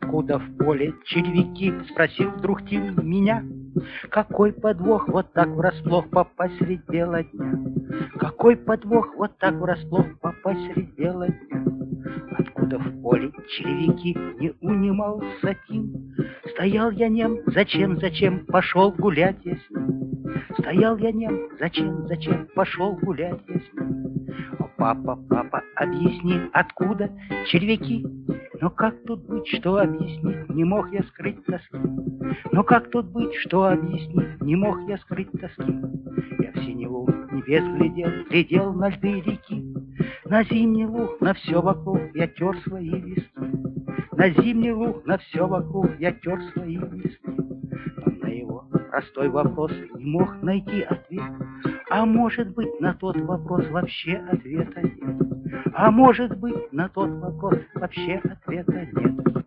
Откуда в поле червяки? Спросил вдруг Тим меня. Какой подвох вот так врасплох попасть средь бела дня? Какой подвох вот так врасплох попасть средь бела дня? Откуда в поле червяки? Не унимался Тим. Стоял я нем, зачем пошел гулять я с ним? Стоял я нем, зачем пошел гулять я с ним? О, папа, объясни, откуда червяки? Но как тут быть, что объяснить, не мог я скрыть тоски? Но как тут быть, что объяснить, не мог я скрыть тоски? Я в синеву небес глядел на льды реки, на зимний луг, на все вокруг я тер свои виски. На зимний луг, на все вокруг я тер свои виски. Но на его простой вопрос не мог найти ответ. А может быть, на тот вопрос вообще ответа нет. А может быть, на тот вопрос вообще ответа нет.